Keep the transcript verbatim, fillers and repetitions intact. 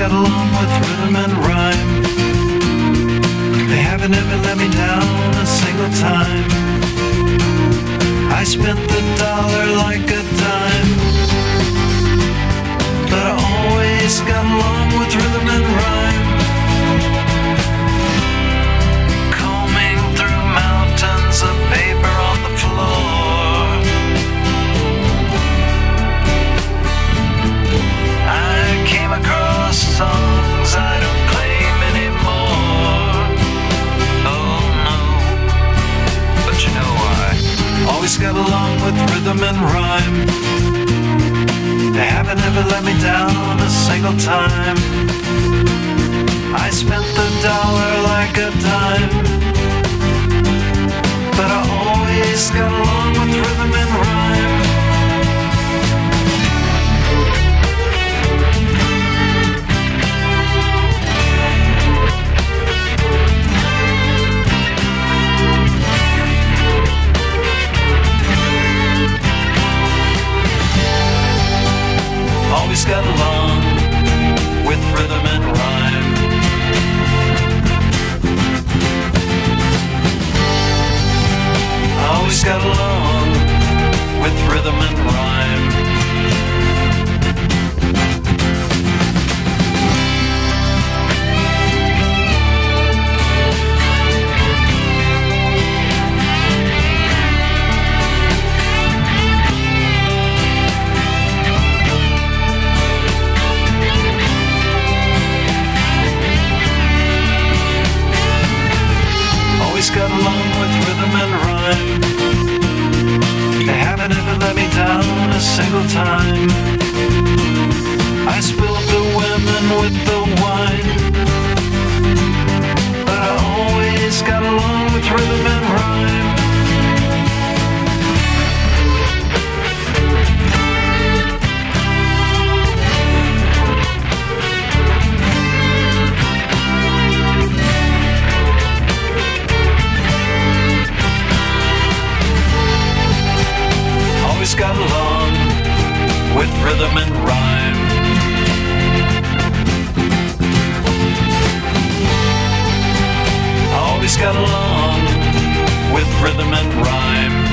got along with rhythm and rhyme. They haven't ever let me down a single time. I spent the dollar like a dime, but I always got along with rhythm and rhyme. Combing through mountains of paper on the floor, I came across songs I don't claim anymore. Oh no, but you know I always got along with rhythm and rhyme. They haven't ever let me down a single time. I spent the dollar like a dime, but I always got along with rhythm and rhyme. Always got along with rhythm and rhyme. Always got along with rhythm and rhyme. Always got along with rhythm and rhyme. They haven't ever let me down a single time. I spilled the women with the wine, but I always got along with rhythm and rhyme. Always got along with rhythm and rhyme. Always got along with rhythm and rhyme.